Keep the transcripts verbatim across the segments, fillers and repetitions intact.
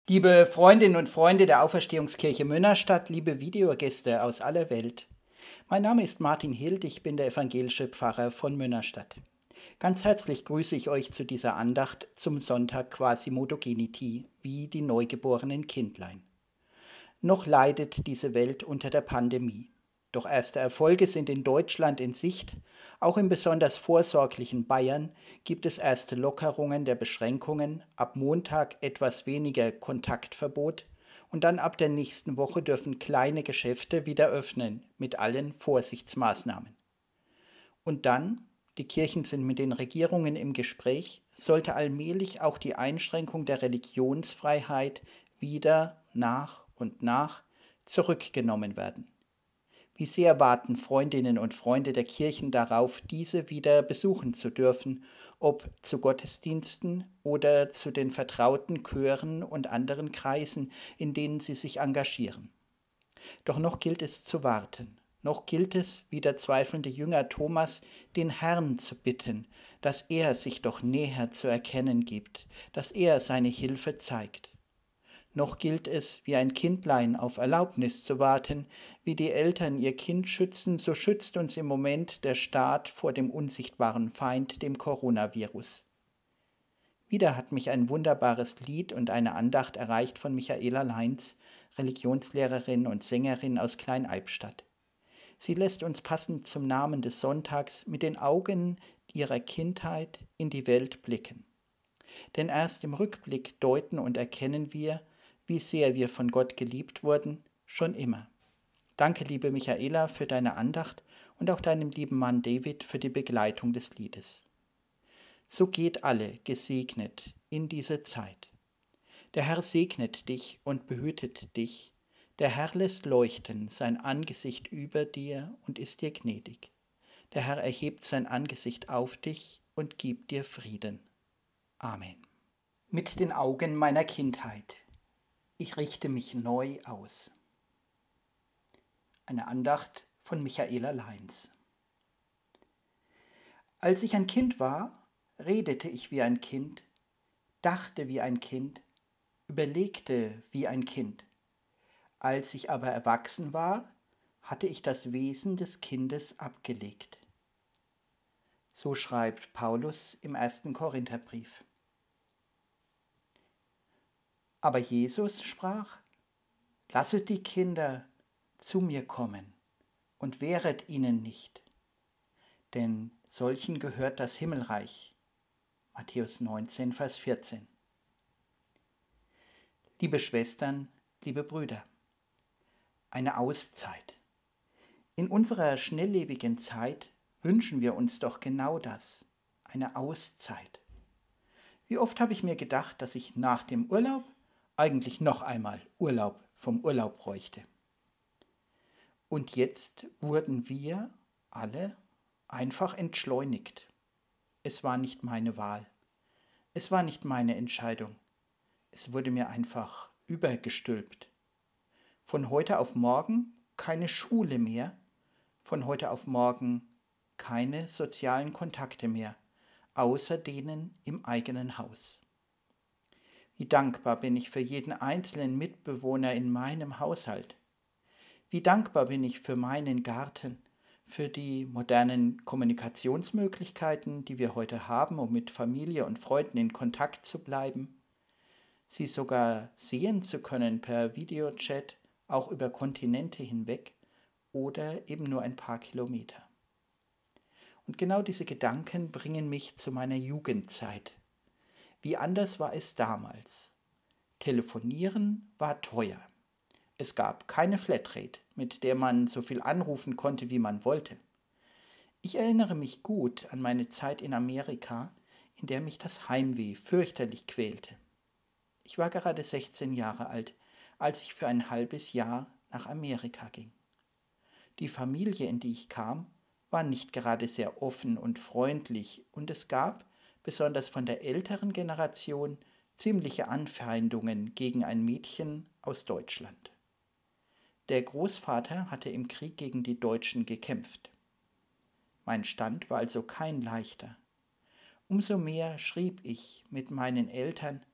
Liebe Freundinnen und Freunde der Auferstehungskirche Münnerstadt, liebe Videogäste aus aller Welt. Mein Name ist Martin Hild, ich bin der evangelische Pfarrer von Münnerstadt. Ganz herzlich grüße ich euch zu dieser Andacht zum Sonntag Quasimodo Geniti, wie die neugeborenen Kindlein. Noch leidet diese Welt unter der Pandemie. Doch erste Erfolge sind in Deutschland in Sicht. Auch im besonders vorsorglichen Bayern gibt es erste Lockerungen der Beschränkungen, ab Montag etwas weniger Kontaktverbot und dann ab der nächsten Woche dürfen kleine Geschäfte wieder öffnen mit allen Vorsichtsmaßnahmen. Und dann, die Kirchen sind mit den Regierungen im Gespräch, sollte allmählich auch die Einschränkung der Religionsfreiheit wieder nach und nach zurückgenommen werden. Wie sehr warten Freundinnen und Freunde der Kirchen darauf, diese wieder besuchen zu dürfen, ob zu Gottesdiensten oder zu den vertrauten Chören und anderen Kreisen, in denen sie sich engagieren. Doch noch gilt es zu warten. Noch gilt es, wie der zweifelnde Jünger Thomas, den Herrn zu bitten, dass er sich doch näher zu erkennen gibt, dass er seine Hilfe zeigt. Noch gilt es, wie ein Kindlein auf Erlaubnis zu warten, wie die Eltern ihr Kind schützen, so schützt uns im Moment der Staat vor dem unsichtbaren Feind, dem Coronavirus. Wieder hat mich ein wunderbares Lied und eine Andacht erreicht von Michaela Leins, Religionslehrerin und Sängerin aus Klein-Eibstadt. Sie lässt uns passend zum Namen des Sonntags mit den Augen ihrer Kindheit in die Welt blicken. Denn erst im Rückblick deuten und erkennen wir, wie sehr wir von Gott geliebt wurden, schon immer. Danke, liebe Michaela, für deine Andacht und auch deinem lieben Mann David für die Begleitung des Liedes. So geht alle gesegnet in diese Zeit. Der Herr segnet dich und behütet dich. Der Herr lässt leuchten sein Angesicht über dir und ist dir gnädig. Der Herr erhebt sein Angesicht auf dich und gibt dir Frieden. Amen. Mit den Augen meiner Kindheit. Ich richte mich neu aus. Eine Andacht von Michaela Leins. Als ich ein Kind war, redete ich wie ein Kind, dachte wie ein Kind, überlegte wie ein Kind. Als ich aber erwachsen war, hatte ich das Wesen des Kindes abgelegt. So schreibt Paulus im ersten Korintherbrief. Aber Jesus sprach: Lasset die Kinder zu mir kommen und wehret ihnen nicht, denn solchen gehört das Himmelreich. Matthäus neunzehn, Vers vierzehn. Liebe Schwestern, liebe Brüder, eine Auszeit. In unserer schnelllebigen Zeit wünschen wir uns doch genau das, eine Auszeit. Wie oft habe ich mir gedacht, dass ich nach dem Urlaub eigentlich noch einmal Urlaub vom Urlaub bräuchte. Und jetzt wurden wir alle einfach entschleunigt. Es war nicht meine Wahl. Es war nicht meine Entscheidung. Es wurde mir einfach übergestülpt. Von heute auf morgen keine Schule mehr, von heute auf morgen keine sozialen Kontakte mehr, außer denen im eigenen Haus. Wie dankbar bin ich für jeden einzelnen Mitbewohner in meinem Haushalt. Wie dankbar bin ich für meinen Garten, für die modernen Kommunikationsmöglichkeiten, die wir heute haben, um mit Familie und Freunden in Kontakt zu bleiben, sie sogar sehen zu können per Videochat, auch über Kontinente hinweg oder eben nur ein paar Kilometer. Und genau diese Gedanken bringen mich zu meiner Jugendzeit. Wie anders war es damals? Telefonieren war teuer. Es gab keine Flatrate, mit der man so viel anrufen konnte, wie man wollte. Ich erinnere mich gut an meine Zeit in Amerika, in der mich das Heimweh fürchterlich quälte. Ich war gerade sechzehn Jahre alt, als ich für ein halbes Jahr nach Amerika ging. Die Familie, in die ich kam, war nicht gerade sehr offen und freundlich und es gab, besonders von der älteren Generation, ziemliche Anfeindungen gegen ein Mädchen aus Deutschland. Der Großvater hatte im Krieg gegen die Deutschen gekämpft. Mein Stand war also kein leichter. Umso mehr schrieb ich mit meinen Eltern,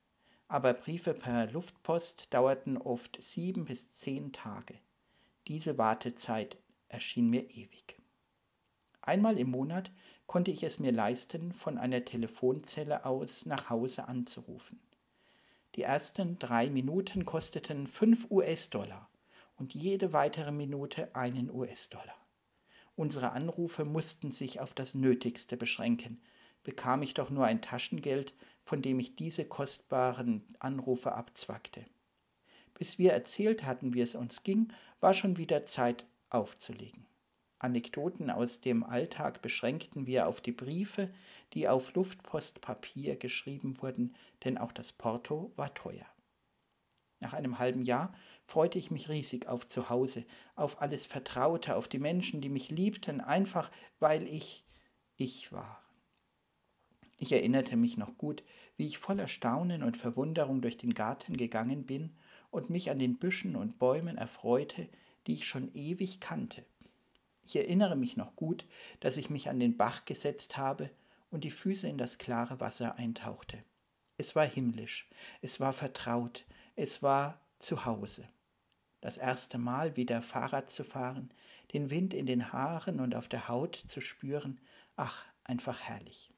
aber Briefe per Luftpost dauerten oft sieben bis zehn Tage. Diese Wartezeit erschien mir ewig. Einmal im Monat konnte ich es mir leisten, von einer Telefonzelle aus nach Hause anzurufen. Die ersten drei Minuten kosteten fünf US-Dollar und jede weitere Minute einen US-Dollar. Unsere Anrufe mussten sich auf das Nötigste beschränken, bekam ich doch nur ein Taschengeld, von dem ich diese kostbaren Anrufe abzwackte. Bis wir erzählt hatten, wie es uns ging, war schon wieder Zeit aufzulegen. Anekdoten aus dem Alltag beschränkten wir auf die Briefe, die auf Luftpostpapier geschrieben wurden, denn auch das Porto war teuer. Nach einem halben Jahr freute ich mich riesig auf Zuhause, auf alles Vertraute, auf die Menschen, die mich liebten, einfach weil ich ich war. Ich erinnerte mich noch gut, wie ich voller Staunen und Verwunderung durch den Garten gegangen bin und mich an den Büschen und Bäumen erfreute, die ich schon ewig kannte. Ich erinnere mich noch gut, dass ich mich an den Bach gesetzt habe und die Füße in das klare Wasser eintauchte. Es war himmlisch, es war vertraut, es war zu Hause. Das erste Mal wieder Fahrrad zu fahren, den Wind in den Haaren und auf der Haut zu spüren, ach, einfach herrlich.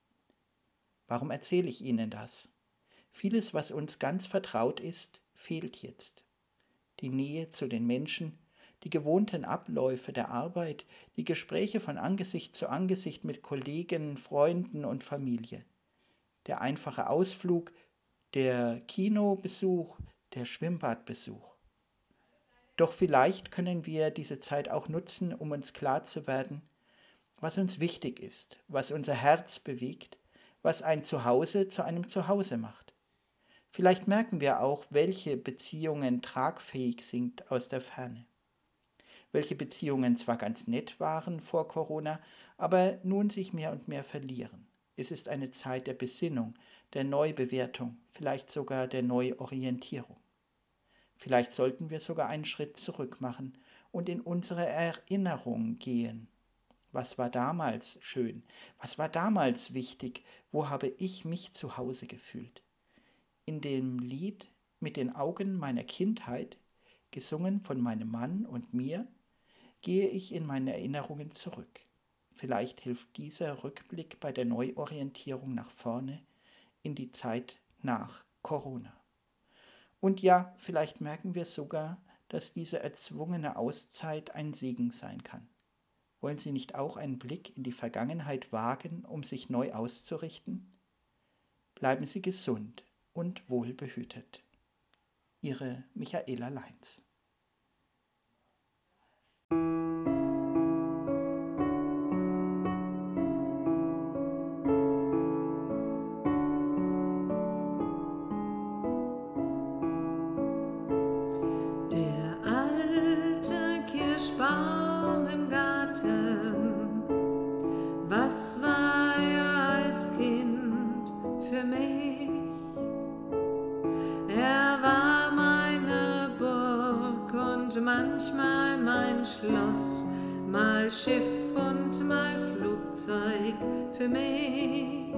Warum erzähle ich Ihnen das? Vieles, was uns ganz vertraut ist, fehlt jetzt. Die Nähe zu den Menschen, die gewohnten Abläufe der Arbeit, die Gespräche von Angesicht zu Angesicht mit Kollegen, Freunden und Familie. Der einfache Ausflug, der Kinobesuch, der Schwimmbadbesuch. Doch vielleicht können wir diese Zeit auch nutzen, um uns klar zu werden, was uns wichtig ist, was unser Herz bewegt, was ein Zuhause zu einem Zuhause macht. Vielleicht merken wir auch, welche Beziehungen tragfähig sind aus der Ferne. Welche Beziehungen zwar ganz nett waren vor Corona, aber nun sich mehr und mehr verlieren. Es ist eine Zeit der Besinnung, der Neubewertung, vielleicht sogar der Neuorientierung. Vielleicht sollten wir sogar einen Schritt zurück machen und in unsere Erinnerung gehen. Was war damals schön? Was war damals wichtig? Wo habe ich mich zu Hause gefühlt? In dem Lied Mit den Augen meiner Kindheit, gesungen von meinem Mann und mir, gehe ich in meine Erinnerungen zurück. Vielleicht hilft dieser Rückblick bei der Neuorientierung nach vorne in die Zeit nach Corona. Und ja, vielleicht merken wir sogar, dass diese erzwungene Auszeit ein Segen sein kann. Wollen Sie nicht auch einen Blick in die Vergangenheit wagen, um sich neu auszurichten? Bleiben Sie gesund und wohlbehütet. Ihre Michaela Leins. Der alte Kirschbaum im Garten, was war er als Kind für mich? Er war meine Burg und manchmal mein Schloss, mal Schiff und mal Flugzeug für mich.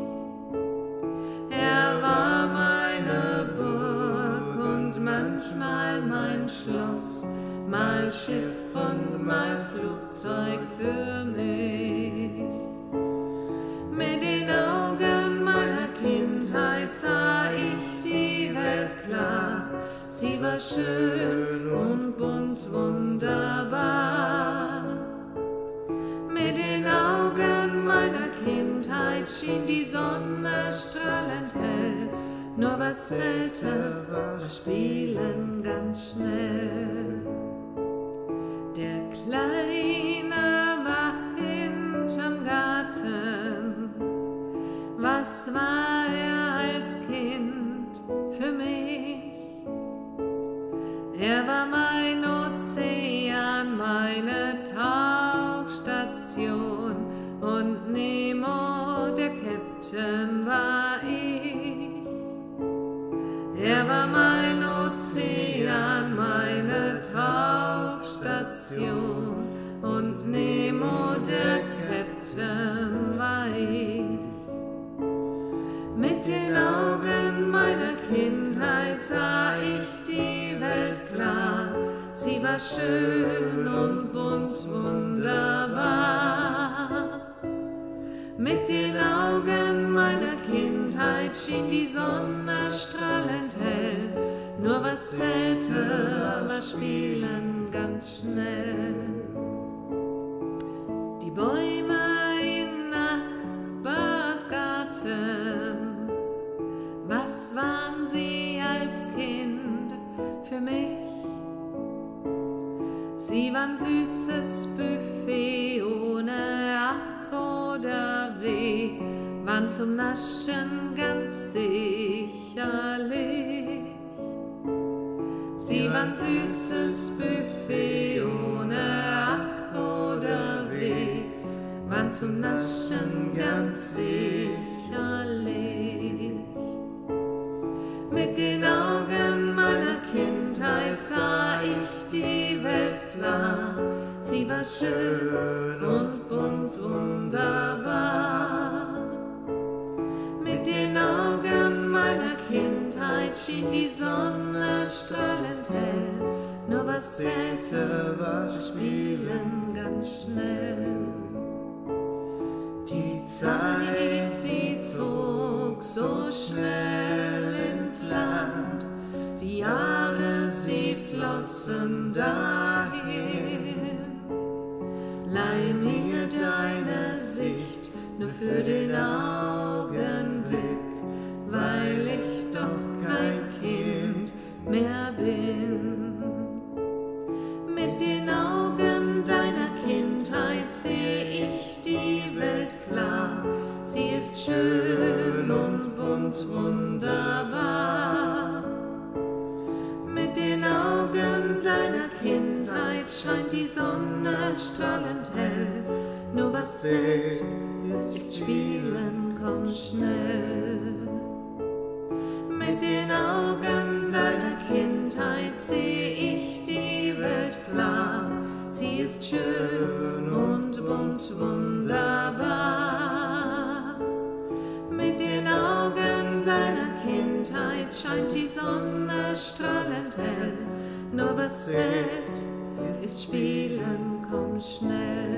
Er war meine Burg und manchmal mein Schloss, mal Schiff und mal Flugzeug für mich. Mit den Augen meiner Kindheit sah ich die Welt klar, sie war schön und bunt wunderbar. Mit den Augen meiner Kindheit schien die Sonne strahlend hell, nur was zählte, war Spielen ganz schnell. Der kleine Bach hinterm Garten, was war er als Kind für mich? Er war mein Ozean, meine Tauchstation und Nemo, der Captain, war ich. Er war mein Ozean, meine Tauchstation und Nemo, der Captain, war ich. Mit den Augen meiner Kinder war schön und bunt, wunderbar. Mit den Augen meiner Kindheit schien die Sonne strahlend hell. Nur was zählte, war Spielen ganz schnell. Die Bäume in Nachbarsgarten, was waren sie als Kind für mich? Sie waren süßes Buffet ohne Ach oder Weh, waren zum Naschen ganz sicherlich. Sie waren süßes Buffet ohne Ach oder Weh, waren zum Naschen ganz sicherlich. Mit den Augen meiner Kindheit sah ich die Welt klar. Sie war schön und bunt, wunderbar. Mit den Augen meiner Kindheit schien die Sonne strahlend hell. Nur was zählte, war Spielen ganz schnell. Die Zeit, sie zog so schnell ins Land. Die Jahre, sie flossen dahin. Leih mir deine Sicht nur für den Augenblick, weil ich doch kein Kind mehr bin. Mit den Augen deiner Kindheit seh ich die Welt klar. Sie ist schön und bunt, wunderbar. Mit den Augen deiner Kindheit scheint die Sonne strahlend hell. Nur was zählt, ist Spielen, komm schnell. Mit den Augen deiner Kindheit seh ich die Welt klar. Sie ist schön und bunt, wunderbar. Mit den Augen deiner Kindheit scheint die Sonne strahlend hell. Nur was zählt, ist Spielen, komm schnell.